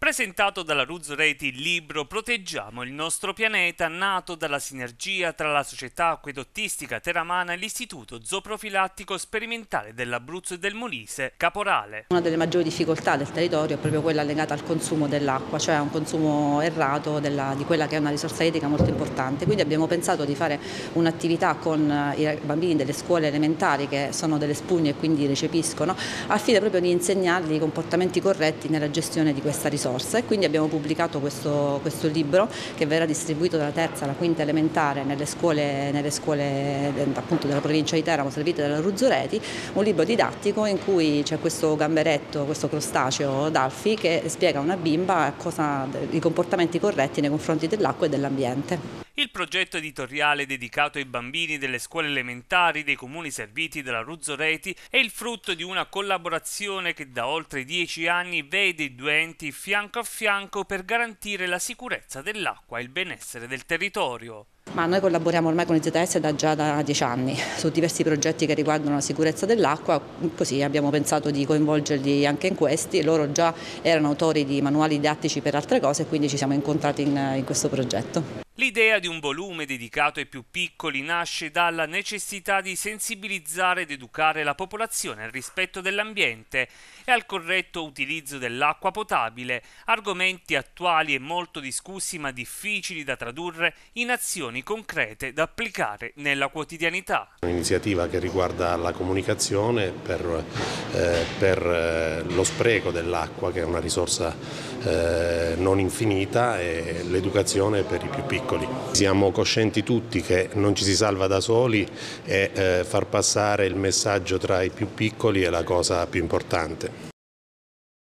presentato dalla Ruzzo Reti il libro Proteggiamo il nostro pianeta, nato dalla sinergia tra la società acquedottistica teramana e l'Istituto Zooprofilattico Sperimentale dell'Abruzzo e del Molise, Caporale. Una delle maggiori difficoltà del territorio è proprio quella legata al consumo dell'acqua, cioè a un consumo errato di quella che è una risorsa idrica molto importante. Quindi abbiamo pensato di fare un'attività con i bambini delle scuole elementari che sono delle spugne e quindi recepiscono, al fine proprio di insegnargli i comportamenti corretti nella gestione di questa risorsa. E quindi abbiamo pubblicato questo libro che verrà distribuito dalla terza alla quinta elementare nelle scuole appunto della provincia di Teramo servite dalla Ruzzo Reti, un libro didattico in cui c'è questo gamberetto, questo crostaceo Dalfi che spiega a una bimba i comportamenti corretti nei confronti dell'acqua e dell'ambiente. Il progetto editoriale dedicato ai bambini delle scuole elementari dei comuni serviti dalla Ruzzo Reti è il frutto di una collaborazione che da oltre 10 anni vede i due enti fianco a fianco per garantire la sicurezza dell'acqua e il benessere del territorio. Ma noi collaboriamo ormai con il ZS già da 10 anni su diversi progetti che riguardano la sicurezza dell'acqua, così abbiamo pensato di coinvolgerli anche in questi. Loro già erano autori di manuali didattici per altre cose e quindi ci siamo incontrati in questo progetto. L'idea di un volume dedicato ai più piccoli nasce dalla necessità di sensibilizzare ed educare la popolazione al rispetto dell'ambiente e al corretto utilizzo dell'acqua potabile, argomenti attuali e molto discussi ma difficili da tradurre in azioni concrete da applicare nella quotidianità. Un'iniziativa che riguarda la comunicazione per lo spreco dell'acqua, che è una risorsa non infinita, e l'educazione per i più piccoli. Siamo coscienti tutti che non ci si salva da soli e far passare il messaggio tra i più piccoli è la cosa più importante.